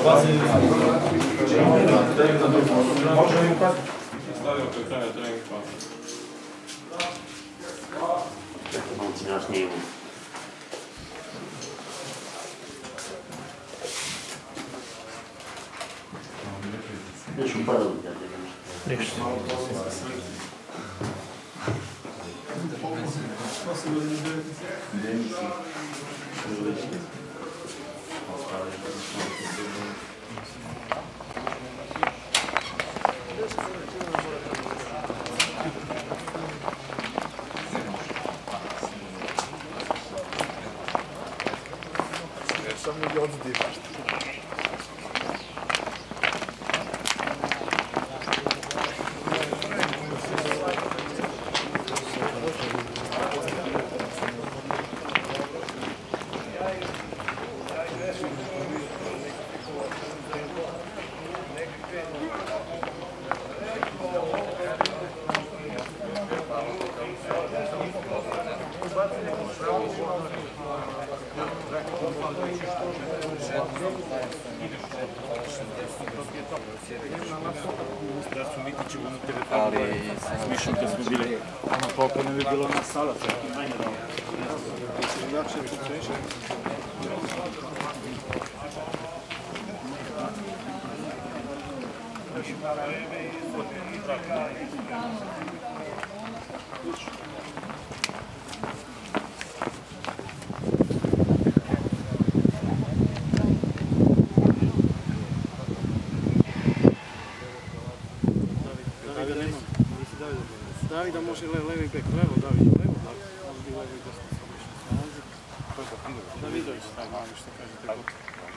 Stavio okretanje trening pas. Momci nas nije imao. Neću padati, ja te nešto. Sam mi odzdivaš. Ali s Mišom kad smo bili, koliko ne bi bilo na sala, čak i manje dao. Davi da može levi bek, levo Davi, levo Davi, može bi levo i desno samo što da Vidović, da malo što kažete kako.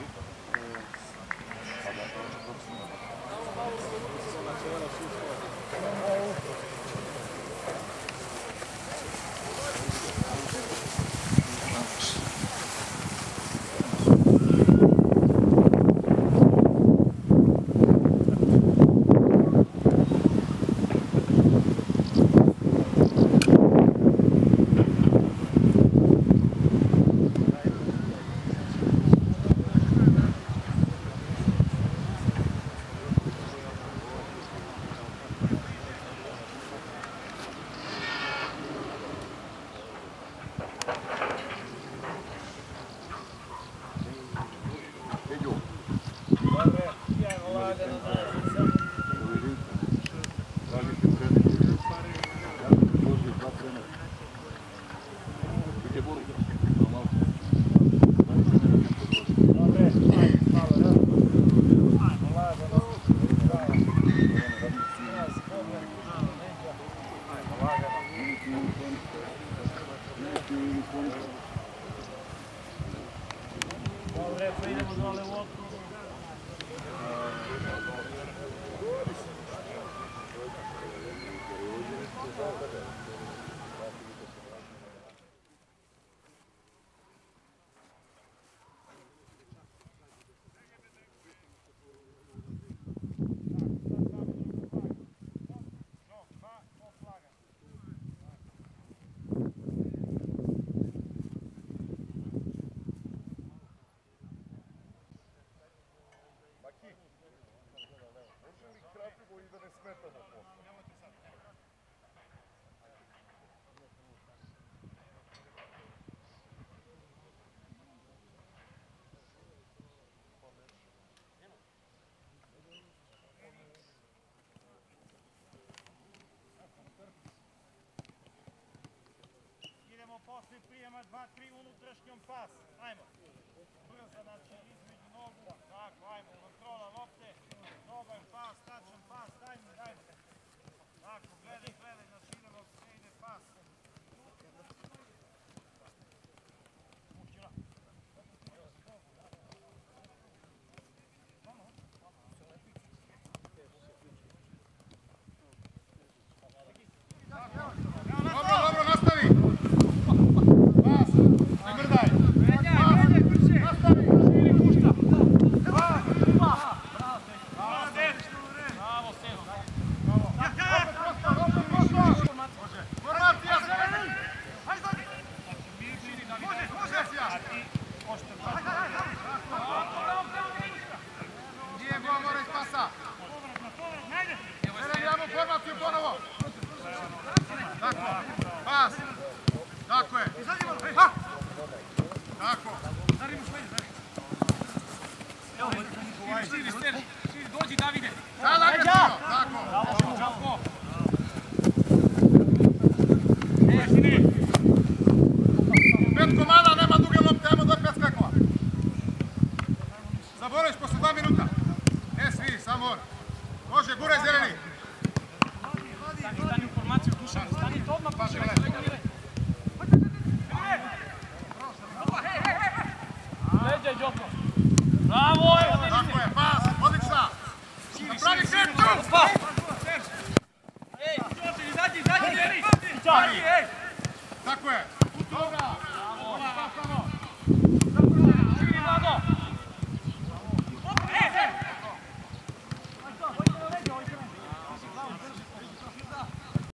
Posle prijema 2-3 unutrašnjom pas. Ajmo. Brzo, znači između nogu. Tako, ajmo. Kontrola lopte. Dobar pas, tačan pas. Dajmo, dajmo. Tako, gledaj, na širino se ide pas. Pušćila. Dobro, nastavi! Pas, ne mrdaj! Nastavi! Širi pušta! Bravo, Stefan! 5 komada, nema duge lopte, ajmo do 5 skakova. Zaboriš posle 2 minuta. Ne svi, samo on. Može, guraj zeleni. Stani u formaciju, Dušan, stanite odmah, Dušan, reguliraj. Leđaj, Đoko. Bravo, evo da Tako je, pas, odlična. Napravi kretu. Ej, Đorđe, izađi, Eri. Tako je. Dobra.